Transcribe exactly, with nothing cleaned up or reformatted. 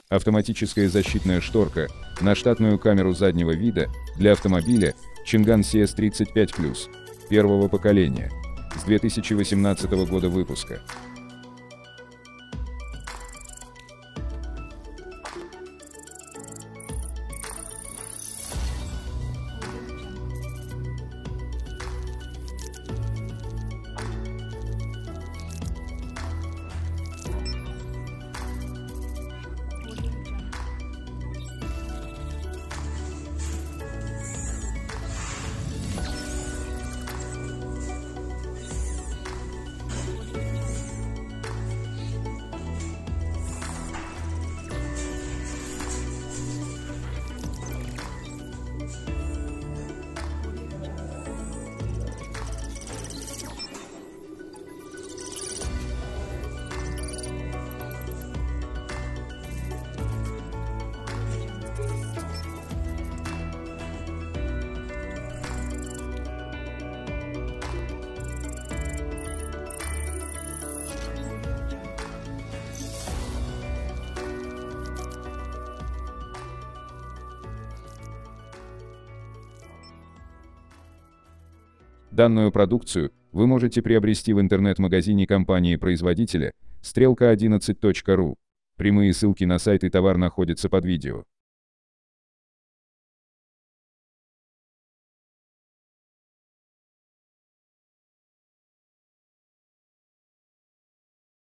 Автоматическая защитная шторка на штатную камеру заднего вида для автомобиля Чинган си эс тридцать пять плюс первого поколения с две тысячи восемнадцатого года выпуска. Данную продукцию вы можете приобрести в интернет-магазине компании-производителя стрелка одиннадцать точка ру. Прямые ссылки на сайт и товар находятся под видео.